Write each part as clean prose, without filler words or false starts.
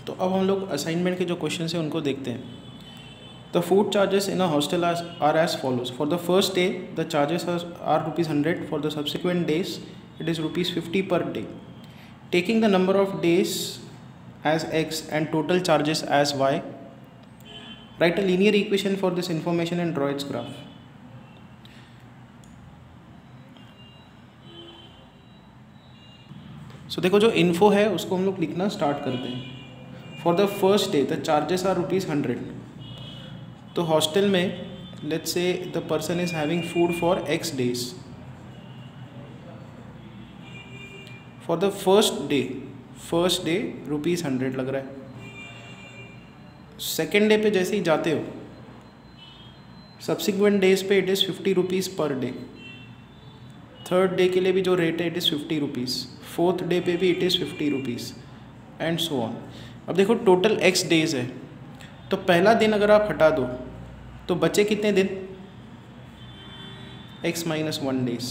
तो अब हम लोग असाइनमेंट के जो क्वेश्चन हैं उनको देखते हैं। The food charges in a hostel are as follows. For the first day the charges are ₹100, for the subsequent days it is ₹50 per day. Taking the number of days as x and total charges as y, write a linear equation for this information and draw its graph. So देखो जो info है उसको हम लोग लिखना start करते हैं। For the first day the charges are ₹100। तो हॉस्टल में let's say the person is having food for x days। For the first day ₹100 लग रहा है। सेकेंड डे पे जैसे ही जाते हो, सब्सिक्वेंट डेज पे it is ₹50 per day. Third day के लिए भी जो रेट है इट इज़ ₹50। फोर्थ डे पे भी it is ₹50 and so on. अब देखो टोटल x डेज है, तो पहला दिन अगर आप हटा दो तो बचे कितने दिन? x - 1 days.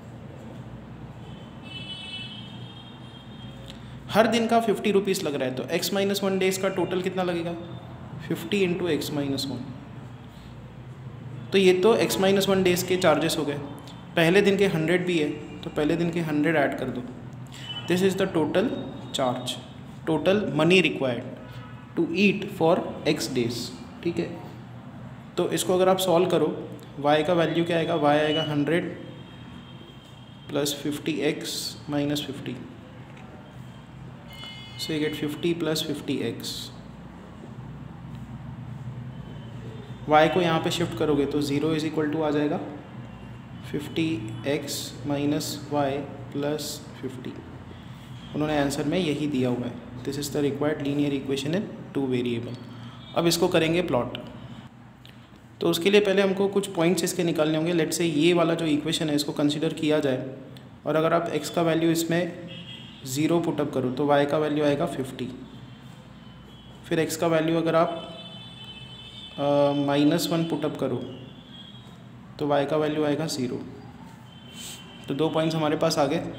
हर दिन का ₹50 लग रहा है, तो x - 1 डेज का टोटल कितना लगेगा? 50 × x - 1। तो ये तो x - 1 डेज के चार्जेस हो गए। पहले दिन के 100 भी है, तो पहले दिन के 100 ऐड कर दो। This is the total charge, total money required to eat for x days. ठीक है, तो इसको अगर आप सॉल्व करो, y का वैल्यू क्या आएगा? y आएगा 100 + 50x - 50। So you get 50 + 50x। y को यहाँ पे शिफ्ट करोगे तो 0 = आ जाएगा 50x - y + 50। उन्होंने आंसर में यही दिया हुआ है। This is the required linear equation in 2 variable. अब इसको करेंगे प्लॉट। तो उसके लिए पहले हमको कुछ पॉइंट्स इसके निकालने होंगे। लेट्स से ये वाला जो इक्वेशन है इसको कंसिडर किया जाए, और अगर आप x का वैल्यू इसमें 0 पुटअप करो तो y का वैल्यू आएगा 50। फिर x का वैल्यू अगर आप -1 पुटअप करो तो y का वैल्यू आएगा 0। तो 2 पॉइंट्स हमारे पास आ गए।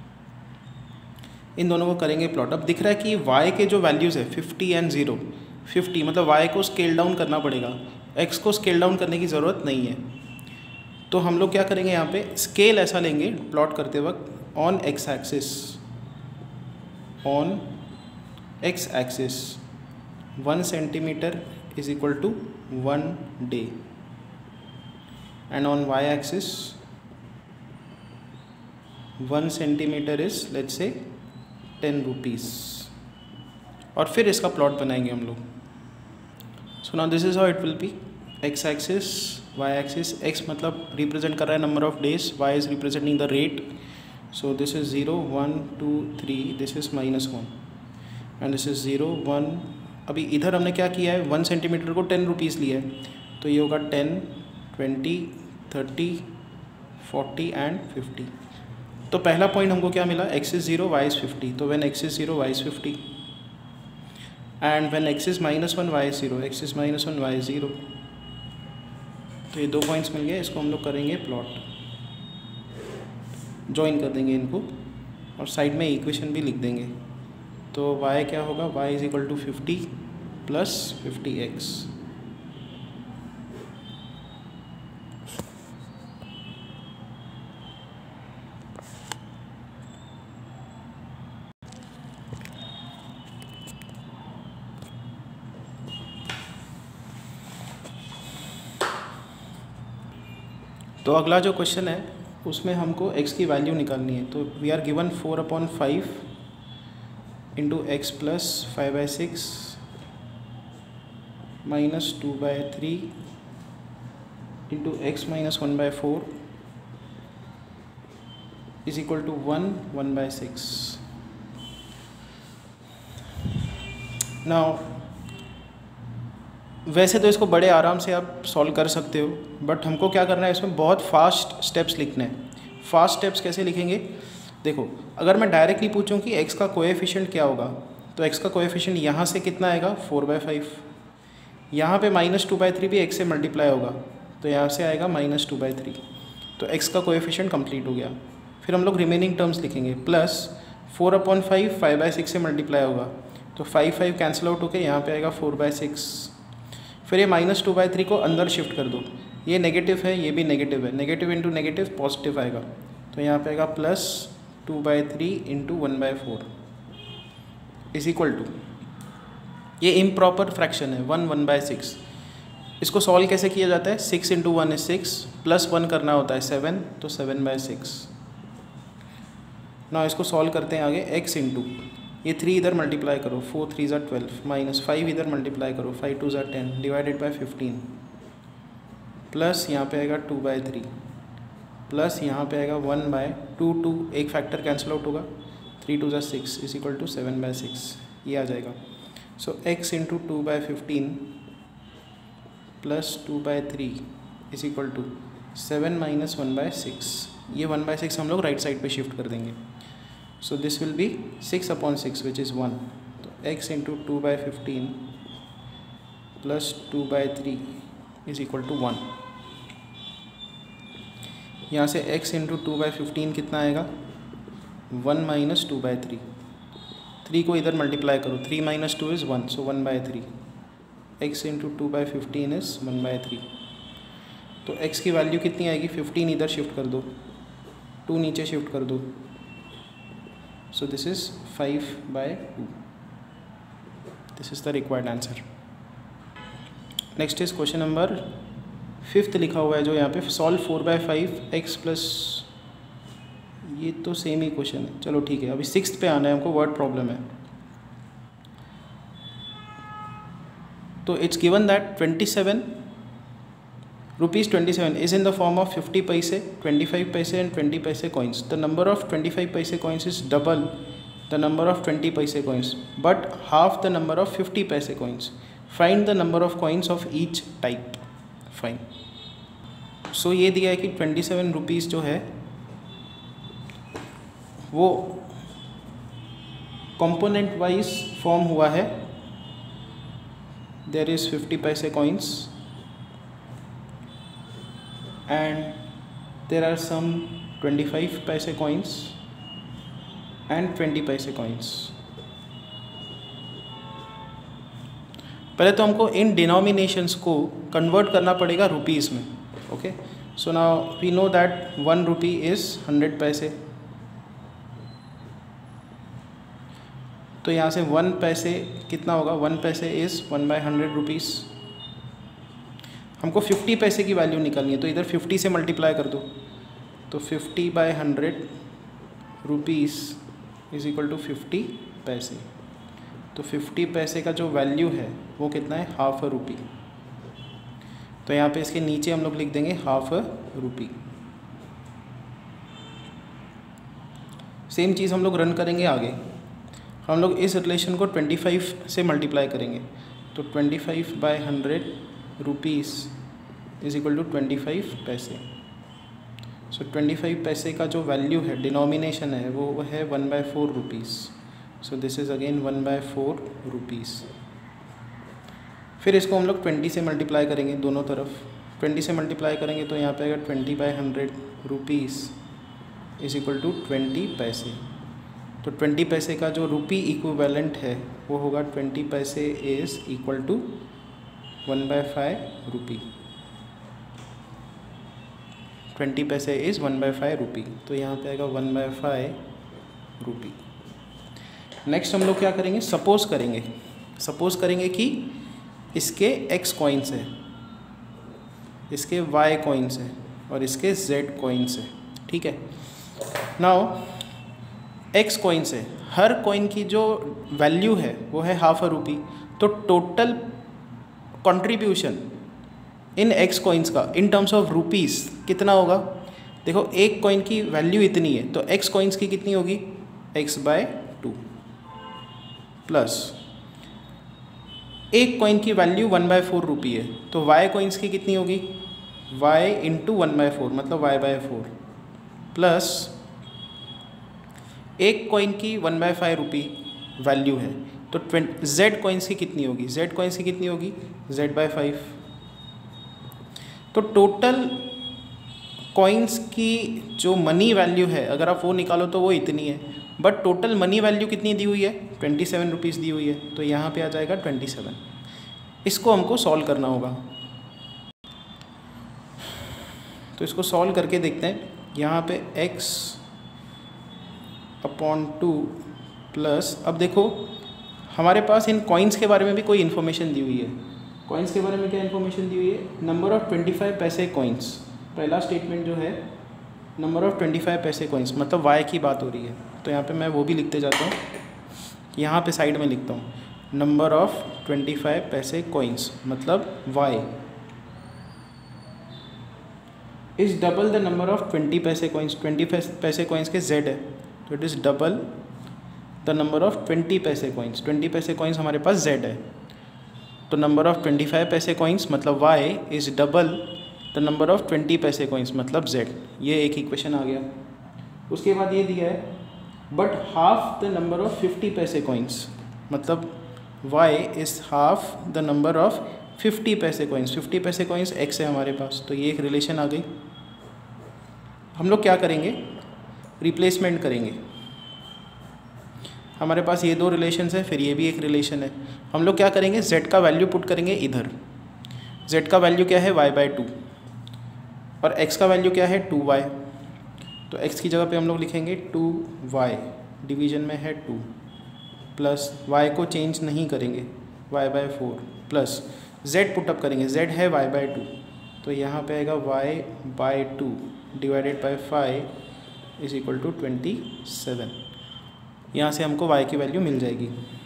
इन दोनों को करेंगे प्लॉट। अब दिख रहा है कि y के जो वैल्यूज़ है 50 एंड 0, 50 मतलब y को स्केल डाउन करना पड़ेगा, x को स्केल डाउन करने की ज़रूरत नहीं है। तो हम लोग क्या करेंगे, यहाँ पे स्केल ऐसा लेंगे प्लॉट करते वक्त, on x axis 1 centimeter is equal to 1 day, and on y axis 1 centimeter is let's say 10 rupees। और फिर इसका प्लॉट बनाएंगे हम लोग। So now this is how it will be. x axis, y axis, x मतलब represent कर रहा है number of days, y is representing the rate. So this is 0 1 2 3, this is -1 and this is 0 1। अभी इधर हमने क्या किया है, 1 सेंटीमीटर को 10 रुपीज़ लिया है, तो ये होगा 10 20 30 40 एंड 50। तो पहला पॉइंट हमको क्या मिला, x इज़ 0 y इज़ 50। तो when x is 0 y is 50 and when x is -1 y is 0, x is -1 y is 0। तो ये 2 पॉइंट्स मिल गए। इसको हम लोग करेंगे प्लॉट, जॉइन कर देंगे इनको और साइड में इक्वेशन भी लिख देंगे। तो y क्या होगा, y is equal to 50 + 50x। तो अगला जो क्वेश्चन है उसमें हमको x की वैल्यू निकालनी है। तो we are given 4/5 × x + 5/6 - 2/3 × x - 1/4 is equal to 1/6। Now वैसे तो इसको बड़े आराम से आप सॉल्व कर सकते हो, बट हमको क्या करना है, इसमें बहुत फास्ट स्टेप्स लिखने हैं। फास्ट स्टेप्स कैसे लिखेंगे, देखो अगर मैं डायरेक्टली पूछूं कि x का कोएफिशिएंट क्या होगा, तो x का कोएफिशिएंट यहाँ से कितना आएगा 4/5, यहाँ पे -2/3 भी x से मल्टीप्लाई होगा, तो यहाँ से आएगा -2/3। तो x का कोएफिशिएंट कंप्लीट हो गया। फिर हम लोग रिमेनिंग टर्म्स लिखेंगे, प्लस 4/5 5/6 से मल्टीप्लाई होगा, तो 5 कैंसिल आउट होके यहाँ पे आएगा 4/6। फिर ये -2/3 को अंदर शिफ्ट कर दो, ये नेगेटिव है, ये भी नेगेटिव है, नेगेटिव इंटू नेगेटिव पॉजिटिव आएगा, तो यहाँ पे आएगा +2/3 इंटू 1/4 इज इक्वल टू, ये इम्प्रॉपर फ्रैक्शन है 1/6। इसको सॉल्व कैसे किया जाता है, 6 इंटू 1 इज 6, +1 करना होता है 7, तो 7/6। ना इसको सॉल्व करते हैं आगे, x इंटू ये 3 इधर मल्टीप्लाई करो, 4 3 = 12 -5 इधर मल्टीप्लाई करो, 5 2 = 10 डिवाइडेड बाय 15 प्लस यहाँ पे आएगा 2/3 प्लस यहाँ पे आएगा 1/2 2 एक फैक्टर कैंसिल आउट होगा, 3 2 = 6 इज इक्वल टू 7/6 ये आ जाएगा। So x into 2/15 plus 2/3 is equal to 7 - 1/6। ये 1/6 हम लोग राइट साइड पे शिफ्ट कर देंगे, so this will be 6/6 which is 1। तो x into 2/15 plus 2/3 is equal to 1। यहाँ से x इंटू 2/15 कितना आएगा, 1 - 2/3, 3 को इधर मल्टीप्लाई करो, 3 - 2 is 1, so 1/3, x into 2/15 is 1/3। तो x की वैल्यू कितनी आएगी, 15 इधर शिफ्ट कर दो, 2 नीचे शिफ्ट कर दो, so this is 5/2। This is the required answer. Next is question number 5 लिखा हुआ है जो यहाँ पे, सॉल्व 4/5 x प्लस, ये तो सेम ही क्वेश्चन है, चलो ठीक है। अभी 6th पे आना है हमको, वर्ड प्रॉब्लम है। तो it's given that 27 rupees 27 is in the form of 50 paise, 25 paise and 20 paise coins. The number of 25 paise coins is double the number of 20 paise coins but half the number of 50 paise coins. Find the number of coins of each type. Fine. So ये दिया है कि 27 rupees जो है वो component wise form हुआ है। There is 50 paise coins and there are some 25 paise coins and 20 paise coins. पहले तो हमको इन डिनोमिनेशंस को कन्वर्ट करना पड़ेगा रुपीज़ में। Okay, so now we know that 1 rupee is 100 paise, तो यहाँ से 1 पैसे कितना होगा, 1 पैसे इज़ 1/100 रुपीज़। हमको 50 पैसे की वैल्यू निकालनी है, तो इधर 50 से मल्टीप्लाई कर दो, तो 50/100 रुपीज़ इज इक्वल टू 50 पैसे। तो 50 पैसे का जो वैल्यू है वो कितना है, ½ रुपी। तो यहाँ पे इसके नीचे हम लोग लिख देंगे ½ रुपी। सेम चीज़ हम लोग रन करेंगे आगे। हम लोग इस रिलेशन को 25 से मल्टीप्लाई करेंगे, तो 25/100 रुपीज़ इज इक्वल टू 25 पैसे। सो 25 पैसे का जो वैल्यू है, डिनोमिनेशन है, वो है 1/4 rupees. So this is again 1/4 rupees. फिर इसको हम लोग 20 से मल्टीप्लाई करेंगे, दोनों तरफ 20 से मल्टीप्लाई करेंगे, तो यहाँ पे आएगा 20/100 रुपीज़ इज इक्वल टू 20 पैसे। तो 20 पैसे का जो रुपी इक्विवेलेंट है वो होगा 20 पैसे इज़ इक्वल टू 1/5 रुपी। 20 पैसे इज़ 1/5 रुपी, तो यहाँ पे आएगा 1/5 रुपी। नेक्स्ट हम लोग क्या करेंगे, सपोज़ करेंगे कि इसके x कॉइन्स है, इसके y कॉइन्स है और इसके z कॉइन्स है। ठीक है, नाउ x कॉइन्स है, हर कॉइन की जो वैल्यू है वो है ½ रुपी। तो total contribution in x coins का इन टर्म्स ऑफ रुपीज़ कितना होगा। देखो, एक कॉइन की वैल्यू इतनी है, तो x कॉइन्स की कितनी होगी, x/2 प्लस एक कॉइन की वैल्यू 1/4 रुपी है, तो y कॉइन्स की कितनी होगी, y इंटू 1/4 मतलब y/4 प्लस एक कॉइन की 1/5 रुपी वैल्यू है, तो z कॉइन्स की कितनी होगी, z कॉइन्स की कितनी होगी, z/5। तो टोटल कॉइन्स की जो मनी वैल्यू है अगर आप वो निकालो तो वो इतनी है, बट टोटल मनी वैल्यू कितनी दी हुई है, 27 रुपीज़ दी हुई है, तो यहाँ पे आ जाएगा 27। इसको हमको सॉल्व करना होगा, तो इसको सॉल्व करके देखते हैं। यहाँ पे x/2 प्लस, अब देखो हमारे पास इन कॉइन्स के बारे में भी कोई इन्फॉर्मेशन दी हुई है। कॉइन्स के बारे में क्या इन्फॉर्मेशन दी हुई है, नंबर ऑफ़ 25 पैसे कॉइन्स। पहला स्टेटमेंट जो है नंबर ऑफ़ 25 पैसे कॉइन्स, मतलब y की बात हो रही है, तो यहाँ पे मैं वो भी लिखते जाता हूँ, यहाँ पे साइड में लिखता हूँ नंबर ऑफ़ 25 पैसे कॉइन्स, मतलब y is double the number of 20 paise coins. 20 paise coins के z है, तो it is double the number of 20 paise coins. 20 paise coins हमारे पास z है, तो नंबर ऑफ़ 25 पैसे कॉइन्स मतलब y is double the number of 20 paise coins मतलब z। ये एक इक्वेशन आ गया। उसके बाद ये दिया है but half the number of 50 paise coins, मतलब y is half the number of 50 paise coins. 50 paise coins x है हमारे पास, तो ये एक रिलेशन आ गई। हम लोग क्या करेंगे, रिप्लेसमेंट करेंगे। हमारे पास ये 2 रिलेशंस है, फिर ये भी एक रिलेशन है। हम लोग क्या करेंगे, z का वैल्यू पुट करेंगे इधर। z का वैल्यू क्या है, y/2, और x का वैल्यू क्या है, 2y। तो x की जगह पे हम लोग लिखेंगे 2y, डिवीजन में है 2, प्लस y को चेंज नहीं करेंगे, y/4, प्लस z पुटअप करेंगे, z है y/2, तो यहाँ पे आएगा y/2 divided by 5 is equal to 27। यहाँ से हमको y की वैल्यू मिल जाएगी।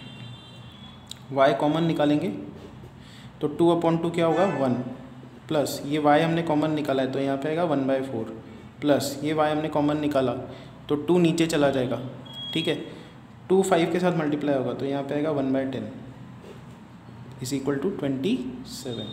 y कॉमन निकालेंगे तो 2/2 क्या होगा, 1, प्लस ये y हमने कॉमन निकाला है, तो यहाँ पे आएगा 1/4, प्लस ये y हमने कॉमन निकाला तो 2 नीचे चला जाएगा, ठीक है। 2 5 के साथ मल्टीप्लाई होगा, तो यहाँ पे आएगा 1/10 इज इक्वल टू 27।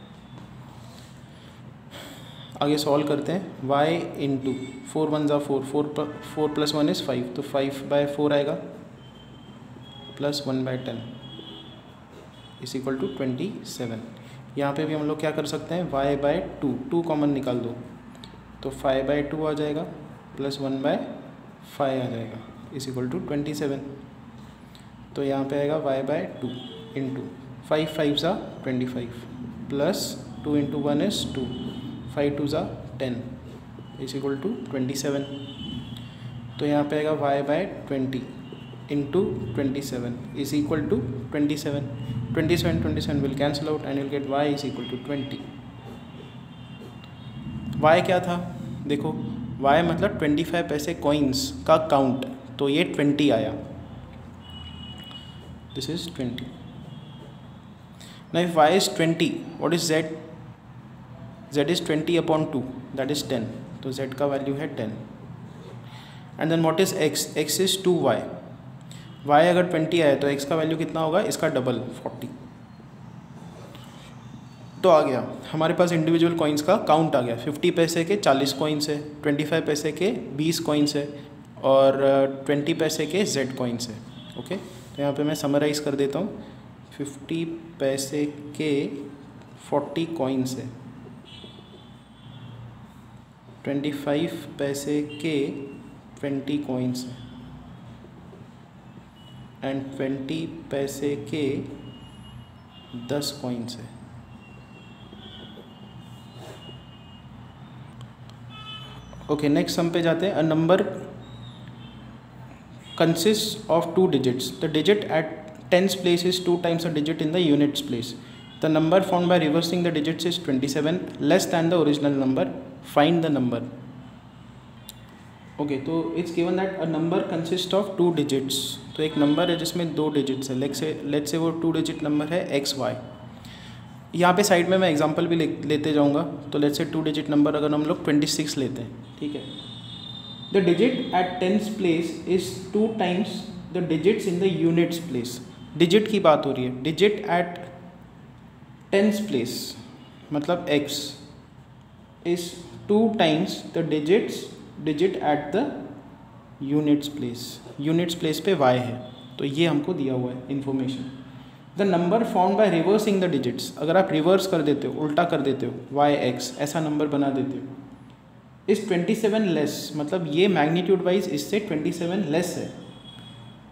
आगे सॉल्व करते हैं। y इंटू 4 1 ज़ा 4, 4 प्लस 1 इज़ 5, तो 5/4 आएगा प्लस 1/10 इज इक्वल टू 27। यहाँ पे भी हम लोग क्या कर सकते हैं, y/2, 2 कॉमन निकाल दो, तो 5/2 आ जाएगा प्लस 1/5 आ जाएगा इज इक्वल टू 27। तो यहाँ पे आएगा y/2 इंटू 5 5 ज़ा 25 प्लस 2 इंटू 1 इज़ 2, 5 2 ज़ा 10 इज इक्वल टू 27। तो यहाँ पे आएगा y/20 into 27 is equal to 27। 27 will cancel out and you'll get y is equal to 20। y क्या था, देखो y मतलब 25 पैसे कॉइन्स का काउंट, तो ये 20 आया, this is 20। Now if y is 20, what is z? z is 20/2, that is 10, तो z का वैल्यू है 10। And then what is x? x is 2y। y अगर 20 आया तो x का वैल्यू कितना होगा, इसका डबल 40। तो आ गया हमारे पास इंडिविजुअल कॉइन्स का काउंट आ गया। 50 पैसे के 40 कॉइन्स है, 25 पैसे के 20 कॉइन्स है, और 20 पैसे के z कॉइन्स है। ओके, तो यहाँ पे मैं समराइज कर देता हूँ। 50 पैसे के 40 कॉइन्स है, 25 पैसे के 20 कॉइन्स है, एंड 20 पैसे के 10 कॉइन्स है। ओके, नेक्स्ट सम पे जाते हैं। A number consist of 2 digits, the digit at tens place is 2 times a digit in the units place. The number found by reversing the digits is 27 less than the original number. Find the number. Okay, तो it's given that a number consists of 2 digits. तो एक number है जिसमें 2 digits है। Let's say वो 2 digit number है XY। यहाँ पे साइड में मैं एग्जांपल भी लेते जाऊँगा। तो लेट्स से 2 डिजिट नंबर अगर हम लोग 26 लेते हैं, ठीक है। The digit at tens place is 2 times the digits in the units place. Digit की बात हो रही है। डिजिट एट टेंस प्लेस मतलब x is 2 times the digit at the units place. Units place पे y है, तो ये हमको दिया हुआ है information. The number found by reversing the digits, अगर आप रिवर्स कर देते हो, उल्टा कर देते हो, yx ऐसा नंबर बना देते हो, इस 27 लेस, मतलब ये मैग्नीट्यूड वाइज इससे 27 लेस है,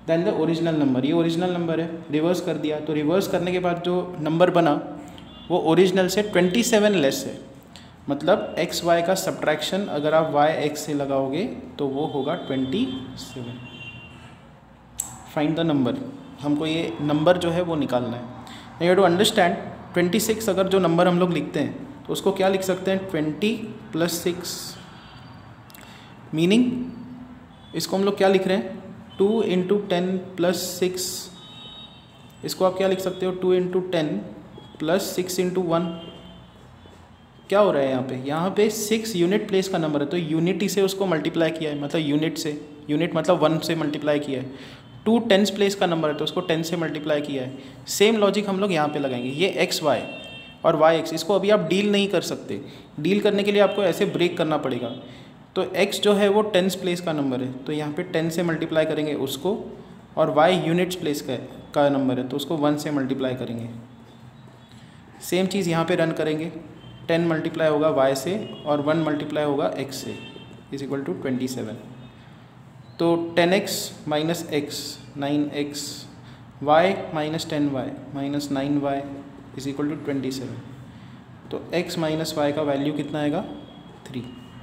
देन द ओरिजिनल नंबर, ये ओरिजिनल नंबर है, रिवर्स कर दिया, तो रिवर्स करने के बाद जो नंबर बना वो ओरिजिनल से 27 लेस है, मतलब एक्स वाई का सब्ट्रैक्शन अगर आप वाई एक्स से लगाओगे तो वो होगा 27। फाइंड द नंबर, हमको ये नंबर जो है वो निकालना है। यू हैव टू अंडरस्टैंड 26 अगर जो नंबर हम लोग लिखते हैं तो उसको क्या लिख सकते हैं 20 + 6, मीनिंग इसको हम लोग क्या लिख रहे हैं 2 × 10 + 6, इसको आप क्या लिख सकते हो 2 × 10 + 6 × 1। क्या हो रहा है यहाँ पे 6 यूनिट प्लेस का नंबर है, तो यूनिट से उसको मल्टीप्लाई किया है, मतलब यूनिट से, यूनिट मतलब 1 से मल्टीप्लाई किया है। 2 टेंस प्लेस का नंबर है तो उसको 10 से मल्टीप्लाई किया है। सेम लॉजिक हम लोग यहाँ पे लगाएंगे। ये एक्स वाई और वाई एक्स, इसको अभी आप डील नहीं कर सकते, डील करने के लिए आपको ऐसे ब्रेक करना पड़ेगा। तो x जो है वो टेंस प्लेस का नंबर है, तो यहाँ पे 10 से मल्टीप्लाई करेंगे उसको, और y यूनिट्स प्लेस का नंबर है तो उसको 1 से मल्टीप्लाई करेंगे। सेम चीज़ यहाँ पे रन करेंगे, 10 मल्टीप्लाई होगा y से और 1 मल्टीप्लाई होगा x से, = 27। तो 10x - x 9x, y - 10y - 9y = 27। तो x - y का वैल्यू कितना आएगा 3।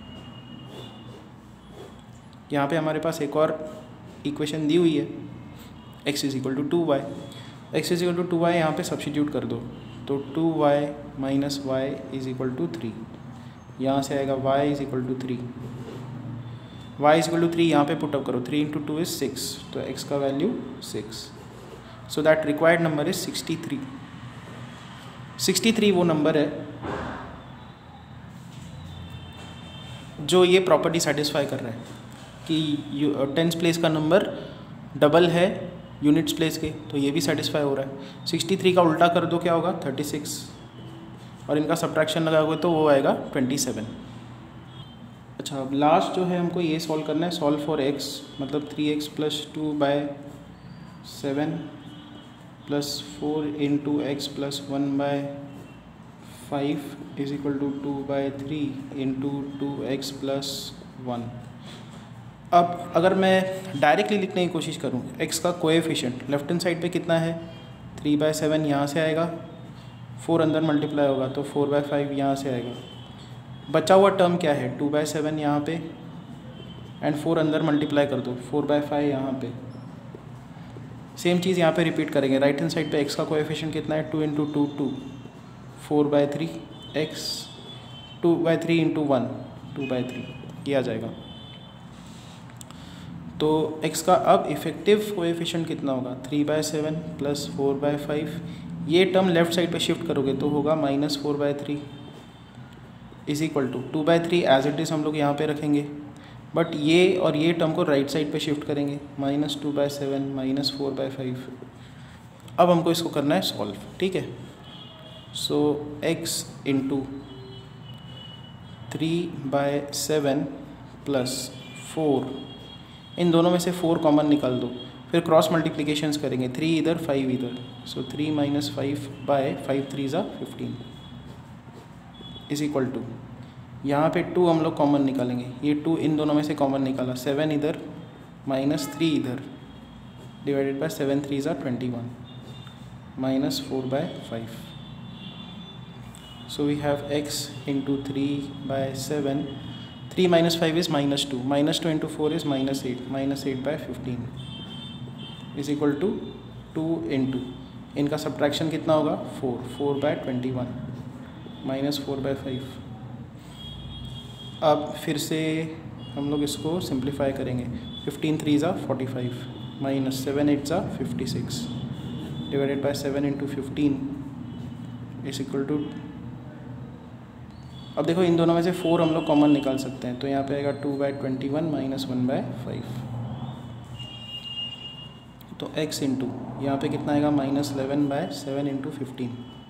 यहाँ पे हमारे पास एक और इक्वेशन दी हुई है, x = 2y, x = 2y यहाँ पे सब्स्टिट्यूट कर दो, तो 2y - y = 3, यहाँ से आएगा y = 3, y = 3 यहाँ पे पुटअप करो, 3 × 2 = 6, तो x का value 6। So that required number is 63। 63 वो नंबर है जो ये प्रॉपर्टी सेटिस्फाई कर रहा है कि टेंस प्लेस का नंबर डबल है यूनिट्स प्लेस के, तो ये भी सेटिस्फाई हो रहा है। 63 का उल्टा कर दो क्या होगा 36, और इनका सब्ट्रैक्शन लगाओगे तो वो आएगा 27। अच्छा, अब लास्ट जो है हमको ये सॉल्व करना है, सॉल्व फॉर x, मतलब 3x + 2/7 + 4 × x + 1/5 = 2/3 × 2x + 1। अब अगर मैं डायरेक्टली लिखने की कोशिश करूं, x का कोएफिशिएंट लेफ्ट हैंड साइड पे कितना है 3/7 यहाँ से आएगा, 4 अंदर मल्टीप्लाई होगा तो 4/5 यहाँ से आएगा। बचा हुआ टर्म क्या है 2/7 यहाँ पे, एंड 4 अंदर मल्टीप्लाई कर दो 4/5 यहाँ पे। सेम चीज़ यहाँ पे रिपीट करेंगे। राइट हैंड साइड पे x का कोएफिशिएंट कितना है 2 × 2 2, 4/3 x, 2/3 × 1 2/3 किया जाएगा। तो x का अब इफेक्टिव कोएफिशिएंट कितना होगा 3/7 + 4/5, ये टर्म लेफ्ट साइड पे शिफ्ट करोगे तो होगा -4/3 = 2/3 एज इट इज़ हम लोग यहाँ पे रखेंगे, बट ये और ये टर्म को राइट साइड पे शिफ्ट करेंगे, -2/7 - 4/5। अब हमको इसको करना है सॉल्व, ठीक है। सो x × 3/7 + 4, इन दोनों में से 4 कॉमन निकाल दो, फिर क्रॉस मल्टीप्लिकेशंस करेंगे, 3 इधर 5 इधर, सो 3 - 5/5 3 = 15 = यहाँ पे 2 हम लोग कॉमन निकालेंगे, ये 2 इन दोनों में से कॉमन निकाला, 7 इधर -3 इधर, / 7 3 = 21 -4/5। So we have x × 3/7, 3 - 5 is -2, -2 × 4 is -8, -8/15 = 2 × इनका सब्ट्रैक्शन कितना होगा 4, 4/21 -4/5। अब फिर से हम लोग इसको सिंप्लीफाई करेंगे, 15 3 = 45 -7 8 = 56 / 7 × 15 = अब देखो इन दोनों में से 4 हम लोग कॉमन निकाल सकते हैं, तो यहाँ पे आएगा 2/21 - 1/5। तो x × यहाँ पे कितना आएगा -11/7 × 15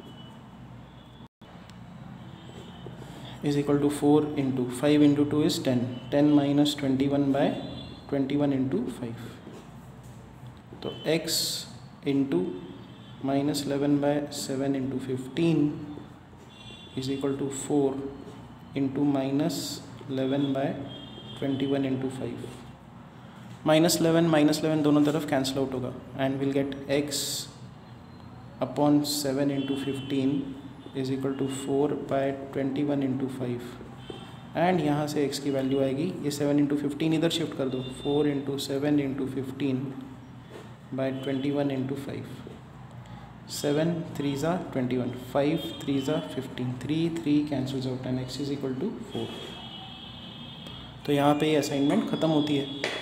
= 4 × 5 × 2 is 10, 10 - 21/21 × 5। तो x × -11/7 × 15 = 4 × -11/21 × 5। -11 दोनों तरफ कैंसिल आउट होगा and will get x upon 7 into 15 is equal to 4/21 into 5 and यहाँ से x की वैल्यू आएगी, ये 7 इंटू 15 इधर शिफ्ट कर दो, 4 इंटू 7 इंटू 15/21 इंटू 5, 7 3 ज़ा 21, 5 3 ज़ा 15, 3 cancels out and x is equal to 4। तो यहाँ पे ये असाइनमेंट ख़त्म होती है।